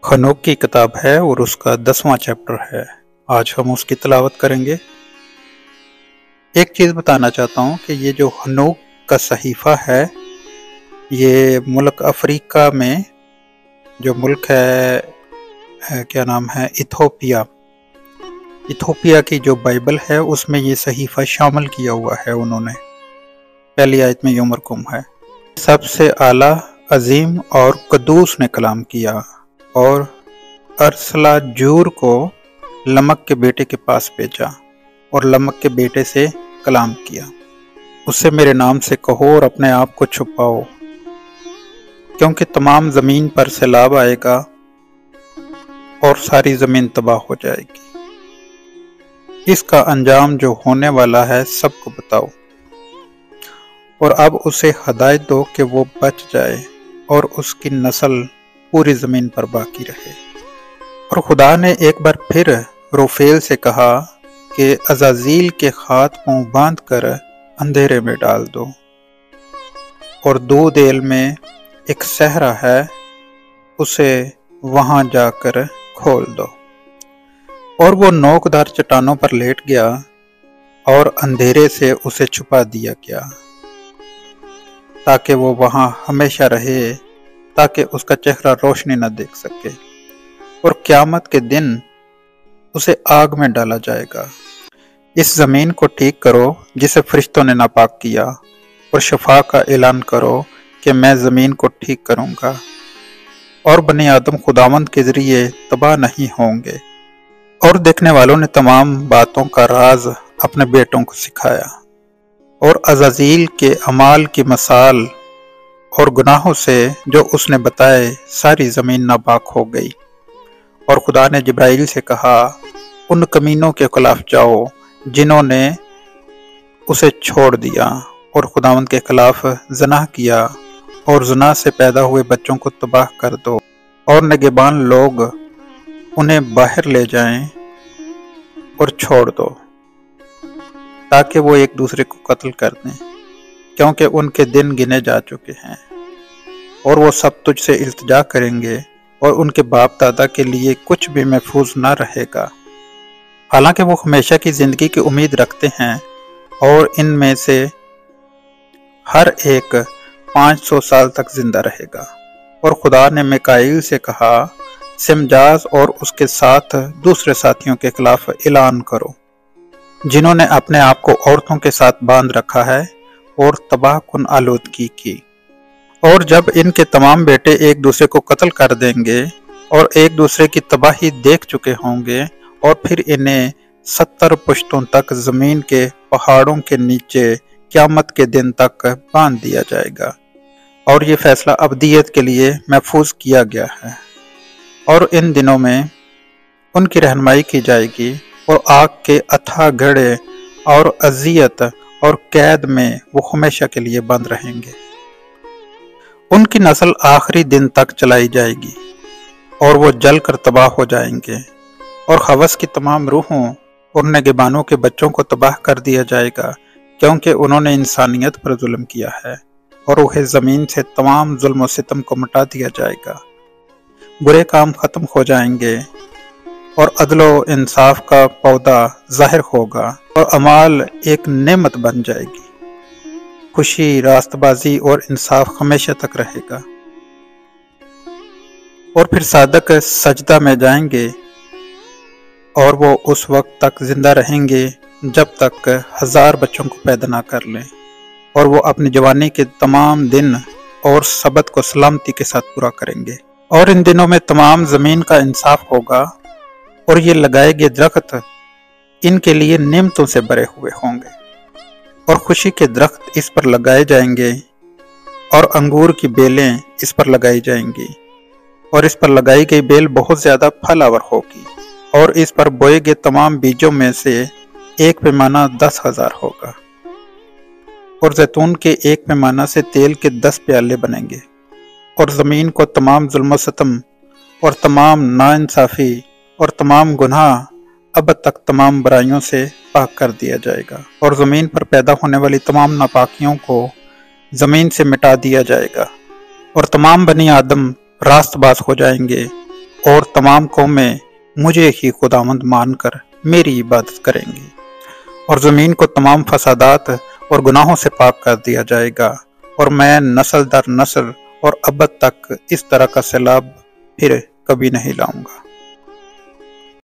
खनोक की किताब है और उसका 10वां चैप्टर है। आज हम उसकी तिलावत करेंगे। एक चीज़ बताना चाहता हूँ कि ये जो खनोक का सहीफ़ा है, ये मुल्क अफ्रीका में जो मुल्क है क्या नाम है, इथोपिया की जो बाइबल है उसमें ये सहीफ़ा शामिल किया हुआ है उन्होंने। पहली आयत में ये मरकूम है, सबसे आला, अजीम और कदूस ने कलाम किया और अरसला जूर को लमक के बेटे के पास भेजा और लमक के बेटे से कलाम किया, उससे मेरे नाम से कहो और अपने आप को छुपाओ, क्योंकि तमाम ज़मीन पर सैलाब आएगा और सारी ज़मीन तबाह हो जाएगी। इसका अंजाम जो होने वाला है सबको बताओ, और अब उसे हदायत दो कि वो बच जाए और उसकी नस्ल पूरी ज़मीन पर बाकी रहे। और खुदा ने एक बार फिर रोफेल से कहा कि अज़ाज़ील के हाथ मुँह बांध कर अंधेरे में डाल दो, और दूदेल में एक सहरा है, उसे वहाँ जाकर खोल दो। और वो नोकदार चट्टानों पर लेट गया और अंधेरे से उसे छुपा दिया गया, ताकि वो वहाँ हमेशा रहे, ताकि उसका चेहरा रोशनी न देख सके। और क़यामत के दिन उसे आग में डाला जाएगा। इस ज़मीन को ठीक करो जिसे फरिश्तों ने नापाक किया, और शफा का ऐलान करो कि मैं ज़मीन को ठीक करूँगा, और बनी आदम खुदावंद के ज़रिए तबाह नहीं होंगे। और देखने वालों ने तमाम बातों का राज अपने बेटों को सिखाया, और अज़ाज़ील के अमाल की मसाल और गुनाहों से जो उसने बताए सारी ज़मीन नापाक हो गई। और खुदा ने जिब्राइल से कहा, उन कमीनों के खिलाफ जाओ जिन्होंने उसे छोड़ दिया और खुदावंद के खिलाफ ज़ना किया, और ज़ना से पैदा हुए बच्चों को तबाह कर दो, और निगहबान लोग उन्हें बाहर ले जाएं और छोड़ दो, ताकि वो एक दूसरे को कत्ल कर दें, क्योंकि उनके दिन गिने जा चुके हैं। और वो सब तुझसे इल्तिजा करेंगे, और उनके बाप दादा के लिए कुछ भी महफूज न रहेगा। हालांकि वो हमेशा की ज़िंदगी की उम्मीद रखते हैं, और इनमें से हर एक 500 साल तक जिंदा रहेगा। और खुदा ने मिकाईल से कहा, सिमजाज और उसके साथ दूसरे साथियों के खिलाफ ऐलान करो, जिन्होंने अपने आप को औरतों के साथ बांध रखा है और तबाह कुन आलूदगी की। और जब इनके तमाम बेटे एक दूसरे को कत्ल कर देंगे और एक दूसरे की तबाही देख चुके होंगे, और फिर इन्हें 70 पुश्तों तक ज़मीन के पहाड़ों के नीचे क़यामत के दिन तक बांध दिया जाएगा। और ये फैसला अबदियत के लिए महफूज किया गया है। और इन दिनों में उनकी रहनुमाई की जाएगी, और आग के अथाह घड़े और अजियत और कैद में वो हमेशा के लिए बंद रहेंगे। उनकी नस्ल आखिरी दिन तक चलाई जाएगी, और वो जल कर तबाह हो जाएंगे। और हवस की तमाम रूहों और निगहबानों के बच्चों को तबाह कर दिया जाएगा, क्योंकि उन्होंने इंसानियत पर जुल्म किया है, और उन्हें ज़मीन से तमाम जुल्म और सितम को मिटा दिया जाएगा। बुरे काम ख़त्म हो जाएंगे, और अदलो इंसाफ का पौधा ज़ाहिर होगा, और अमाल एक नेमत बन जाएगी। खुशी, रास्तबाजी और इंसाफ हमेशा तक रहेगा। और फिर सादक सजदा में जाएंगे, और वो उस वक्त तक जिंदा रहेंगे जब तक 1000 बच्चों को पैदा ना कर लें। और वो अपनी जवानी के तमाम दिन और सबत को सलामती के साथ पूरा करेंगे। और इन दिनों में तमाम ज़मीन का इंसाफ होगा, और ये लगाए गए दरख्त इनके लिए नेमतों से भरे हुए होंगे, और खुशी के दरख्त इस पर लगाए जाएंगे, और अंगूर की बेलें इस पर लगाई जाएंगी, और इस पर लगाई गई बेल बहुत ज़्यादा फलावर होगी, और इस पर बोए गए तमाम बीजों में से एक पैमाना 10,000 होगा, और जैतून के एक पैमाना से तेल के 10 प्याले बनेंगे। और ज़मीन को तमाम जुल्म सितम और तमाम नाइंसाफ़ी और तमाम गुनाह अब तक तमाम बुराइयों से पाक कर दिया जाएगा, और ज़मीन पर पैदा होने वाली तमाम नापाकियों को ज़मीन से मिटा दिया जाएगा, और तमाम बनी आदम रास्तबाज हो जाएंगे, اور تمام قومیں مجھے ہی خداوند مان کر میری عبادت کریں گی، اور زمین کو تمام فسادات اور گناہوں سے پاک کر دیا جائے گا، اور میں نسل در نسل اور ابد تک اس طرح کا سیلاب پھر کبھی نہیں لاؤں گا۔